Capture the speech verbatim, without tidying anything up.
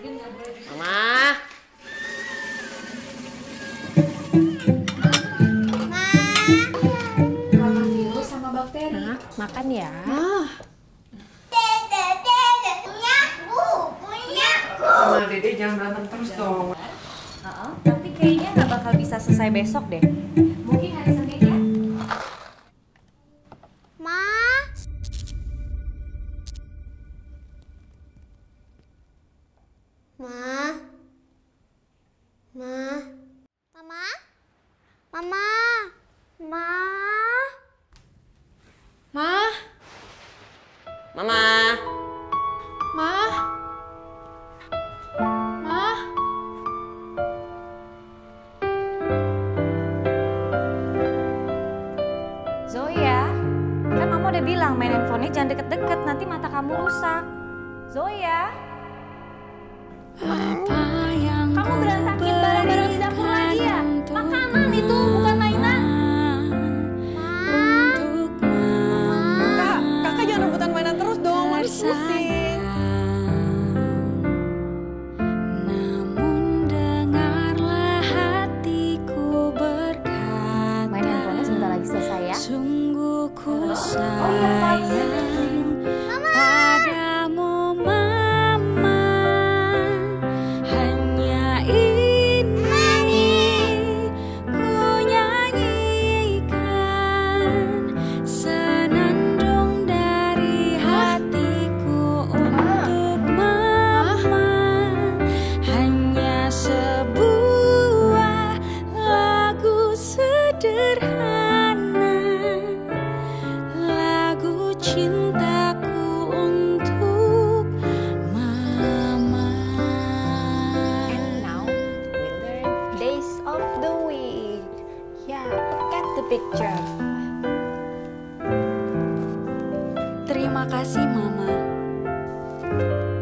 Mama. Karena virus sama bakteri. Nah, makan ya. Ah. Dede, dede, punyaku, punyaku. Sama Dede jangan berantem terus dong. Uh-uh, tapi kayaknya nggak bakal bisa selesai besok deh. Mungkin hari Senin ya. Ma. Ma. Ma. Mama. Mama. Ma. Ma. Mama. Ma. Ma. Zoya, kan mama udah bilang main handphonenya jangan deket-deket, nanti mata kamu rusak. Zoya. Kamu berantakin barang-barang di dapur lagi ya? Makanan itu bukan mainan. Kak, kakak jangan rebutan mainan terus dong, mami pusing. Namun dengarlah hatiku berkata, Main handphonenya sebentar lagi selesai ya. sungguh ku Oh, iya, sayang padamu mama. Hanya ini ku nyanyikan senandung dari hatiku untuk mama. Hanya sebuah lagu sederhana, lagu cintaku untuk mama. And now we learn days of the week. Yeah, look at the picture. Terima kasih mama.